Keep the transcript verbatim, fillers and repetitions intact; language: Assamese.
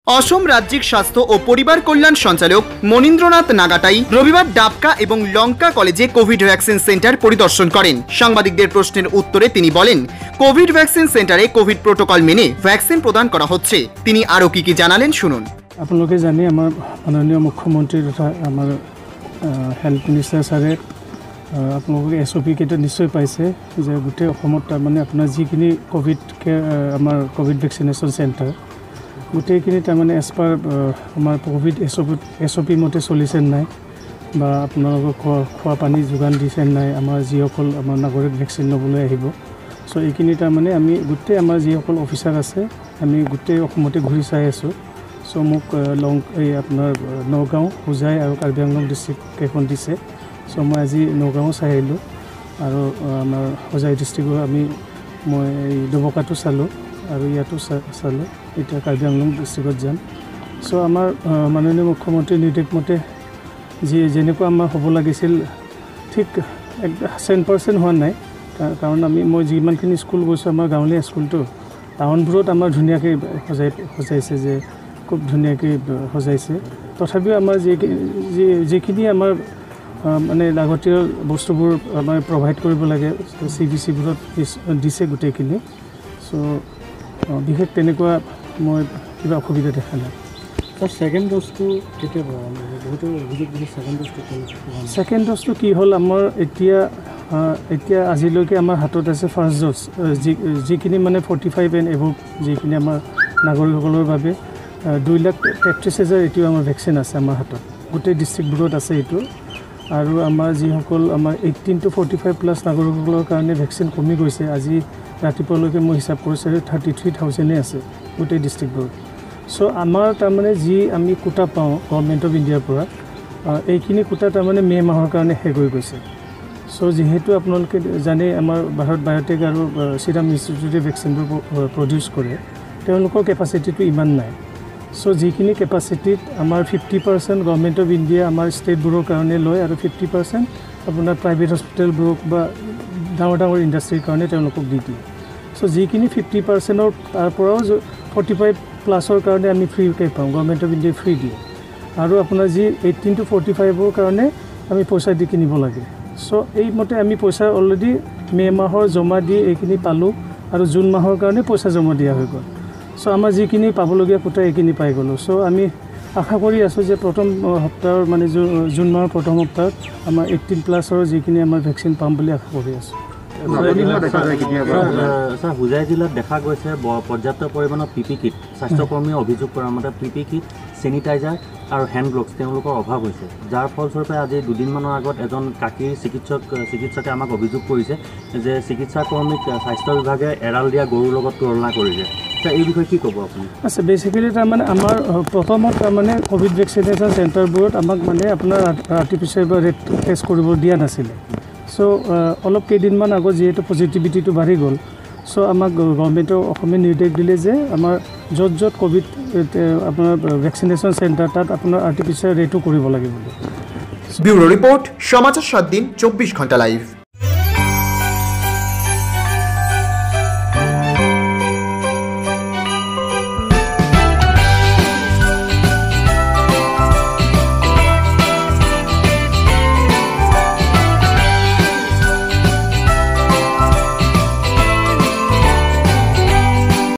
असम राज्यिक स्वास्थ्य और परिवार कल्याण सञ्चालक मनीन्द्रनाथ नागाटाई रविवार डाबका एवं लंका कलेजे कोविड वैक्सीन सेंटर परिदर्शन करें। सांबादिकदेर प्रश्नेर उत्तरे तिनी बोलेन, कोविड वैक्सीन सेंटारे कोविड प्रोटोकल मेने वैक्सीन प्रदान करा होच्छे। तिनी आरो कि कि जानालेन शुनुन। आपलोके जाने आमार माननीय मुख्यमंत्री तथा आमार हेल्थ मिनिस्टार सारे आपलोके एसओपी केटा निश्चय पाइसे जे गोटे अসমত तारमाने आपनार जिखिनि कोविड आमार कोविड वैक्सीनेशन सेंटर गोटेखिनि तारमाने एज पार आमार कोविड एसओपी एसओपी मते चलिसे नाइ बा आपनालोक खवा पानी जोगान दिसे नाइ आमार जिসকল आमार नागरिक वैक्सीन लबले आहिब। सो एखिनि तारमाने आमी गोटे आमार जिসকল अफिसार आछे आमी गोटे अসমते घुरि चाइ आछो। सो मुक लंग आपनार नगाँव हुजाइ और कार्बि आंलং डिस्ट्रिक्ट केखन दिसे। सो मैं आज नगाँव चाइ आहिलो और आमार हुजाइ डिस्ट्रिक्टर आमी मैं डबकातो चालो और इतो चालो इतना कार्बि आंलং डिस्ट्रिक्ट जाम। सो आमार माननीय मुख्यमंत्री निर्देश मते जी जेनेको आमार हब लागिसिल ठीक एक सेन पार्सेंट हुआ नाइ कारण आमी मैं जिमानखिनि स्कुल गइছো आमार गाँवलीया स्कुल तो टाउनबोरत आमार धुनियाके सजाइ सजाइছে जे खूब धुनियाके सजाइছে तथापिও आमार जिखिनि आमार माने लागतियल बस्तुबोर आमार प्रोवाइड करिब लागे सीडीसी बोरत दिसे गोटेखिनि। सो विशेष तेनेकुवा मैं किबा असुविधा देखा ना। सर सेकेंड डोज तो केতিয়া बहुत अभियोग दिसे सेकेंड डोज तो सेकेंड डोज तो कि हल आमार एतिया एतिया आजिলৈকে आमार हातत আছে फार्स्ट डोज जिखिनि माने फोर्टी फाइव एंड एबव जिखिनि आमार नागरिकসকলৰ বাবে দুই লাখ তেত্ৰিছ হাজাৰ এটিও आमार वैक्सीन আছে आमार हातत गोटे डिस्ट्रिक्टबोरत আছে एटु और आमार जिসকল आमार eighteen two forty five plus नागरिकসকলৰ কাৰণে वैक्सीन कमी গৈছে। আজি रातिपुवाলৈকে मैं हिसाब কৰিছে থাৰ্টি থ্ৰী थाउजेंडे আছে गोटे डिस्ट्रिक्टबोरत। सो आमार तारमाने जी आमी कोटा पाওঁ गभर्नमेंट अफ इंडियार পৰা এইখিনি কোটা तारमाने मे माहर কাৰণে শেষ হৈ গৈছে। सो जेहेतु आपलोके जाने आमार भारत बायोटेक और सीराम इन्स्टिट्यूटे वैक्सीनबोर प्रड्यूस करे तेनलोकर केपासिटीটো इमान नाइ। सो जिखिनि केपासिटीत आमार fifty percent government of India आमार स्टेटबोर কাৰণে লয় और फिफ्टी पार्सेंट आपनार प्राइवेट हस्पिटेलबोरक बा डाঙर डाঙर इंडास्ट्रीर কাৰণে तेनलोকক দি দিয়ে। सो जिखिनि फिफ्टी पार्सेंटर तारपराও फोर्टी फाइव प्लासर কাৰণে आमी फ्रीके पाওঁ गभर्नमेंट अफ इंडिया फ्री दिए और आपनार जी एटीन टू फोर्टी फाइवर কাৰণে आमी पैसा दी किनिब लागे। सो এই মতে আমি पैसा अलरेडी मे माहर जमा दी এইখিনি পালো और जून माहर কাৰণে पैसा जमा दिया হৈ গ'ল। सो आमार जिखिनि पाबलगिया कोटा এইখিনি पाइ गलो। सो आमी आशा करि आছো जे प्रथम सप्ताहर माने जून माहर प्रथम सप्ताहत आमार एटीन प्लासर जिखिनि आमार वैक्सीन पाम বুলি आशा करि आছো। सर हुजाइ जिलात देखा गई पर्याप्त परिमाण पिपि किट स्वास्थ्यकर्मी अभियोग कर मते पिपि किट सैनिटाइजार और हैंड ग्लोव्स अभाव होइছে जार फलस्वरूपे आज दुदिनमाনৰ আগত এজন কাকিৰ চিকিৎসক চিকিৎসকে আমাক অভিযোগ কৰিছে যে চিকিৎসাকৰ্মীক স্বাস্থ্য বিভাগে এৰাল দিয়া গৰুৰ লগত তুলনা কৰিছে। সৰ এই বিষয়ে কি ক'ব আপুনি? আচ্ছা বেসিক্যালি তাৰ মানে আমাৰ প্ৰথমত তাৰ মানে কোভিড ভ্যাকসিনেশন সেন্টাৰবোৰত আমাক মানে আপোনাৰ আৰ্টিফিশিয়াল বা ৰেট টেষ্ট কৰিব দিয়া নাছিল। सो अलग केदिनमान आगत जेहेतु पजिटिविटी बढ़ी गल सो आमाक गभर्नमेंटर अखमे निर्देश दिले जे आमार जत जत कोविड अपना वैक्सीनेशन सेंटर तक अपना आर्टिफिशियल रेटो करिब लागे। ब्यूरो रिपोर्ट समाचार सात दिन चौबीस घंटा लाइव।